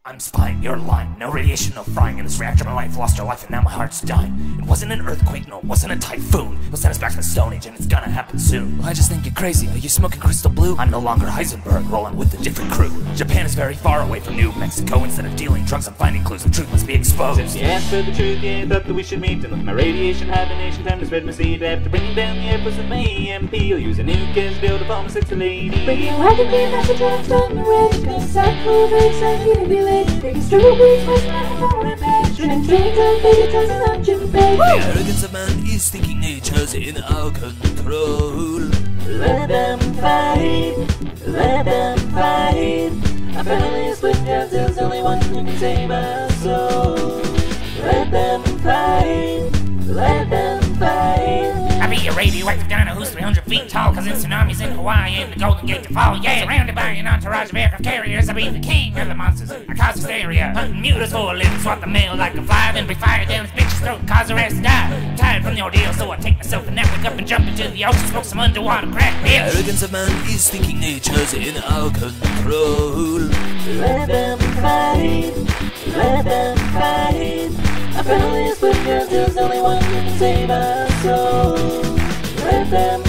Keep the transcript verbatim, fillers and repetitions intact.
I'm spying, you're lying. No radiation, no frying. In this reactor, my wife lost her life, and now my heart's dying. It wasn't an earthquake, no, it wasn't a typhoon. It'll send us back to the Stone Age, and it's gonna happen soon. Well, I just think you're crazy. Are you smoking crystal blue? I'm no longer Heisenberg, rolling with a different crew. Japan is very far away from New Mexico. Instead of dealing drugs, I'm finding clues. The truth must be exposed. Since you asked for the truth, yeah, I thought that we should meet. And with my radiation hibernation, time to spread my seed. After bringing down the air force with my E M P, I'll use a nuke as a build upon my sexy lady. Radioactive beam message and on the way. Cause I'm cool, very sad, getting delayed. Taking struggle weeds, my smile on my page. And trains and faded tones and I'm Jim Bay. The arrogance of man is thinking nature's in our control. Let them fight, let them fight. I finally split down, there's only one who can save our soul. Let them fight, let them fight. I be a radioactive dino who's three hundred feet tall. Cause in tsunamis in Hawaii and the Golden Gate to fall. Yeah, surrounded by an entourage of aircraft carriers, I be the king of the monsters. I cause hysteria, hunting mutas for a living. Swat the mail like a fly, then be fired down this bitch's throat and cause her ass to die. I'm tired from the ordeal, so I take myself a nap, wake up and jump into the ocean, smoke some underwater crack, The bitch. arrogance of man is thinking nature's in our control. Let them fight, let them fight. I finally split down, there's only one who can save our soul. Let them